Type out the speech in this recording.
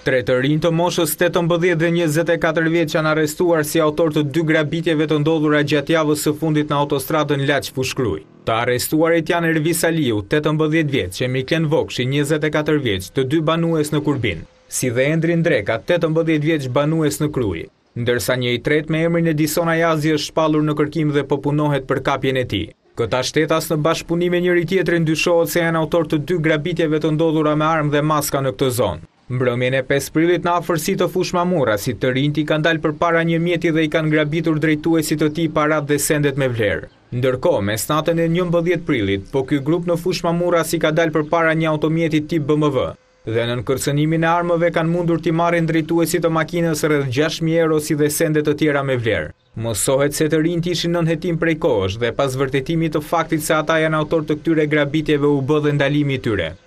Tre të rinj të moshës 18 dhe 24 vjeç janë arrestuar si autor të 2 grabitjeve të ndodhura gjatë javës së fundit në autostradën Laç-Fushkruj. Të arrestuarit janë Ervis Aliu, 18 vjeç, e Miklen Vokshi, 24 vjeç, të 2 banues në Kurbin, si dhe Endrin Dreka, 18 vjeç, banues në Krujë, ndërsa një i tretë me emrin Edison Ayazi është shpallur në kërkim dhe po punohet për kapjen e tij. Këta shtetas në bashkëpunim me njëri tjetrin dyshohet se janë autor të 2 grabitjeve të ndodhura me armë dhe maska në këtë zonë. Mbrëmjen e 5 prillit në afërsi të Fush Mamurasit, të rinjt i kanë dalë përpara një mjeti dhe i kanë grabitur drejtuesit të tij parat dhe sendet me vlerë. Ndërkohë, mesnatën e 11 prillit, po ky grup në Fush Mamuras i ka dalë përpara një automjeti tip BMW dhe në kërcënimin e armëve kanë mundur t'i marrin drejtuesit të makinës rreth 6.000 euro si dhe sende të tjera me vlerë. Mësohet se të rinjt ishin nën hetim prej kohësh dhe pas vërtetimit të faktit se ata janë autor të këtyre grabitjeve u bë dhe ndalimi i tyre.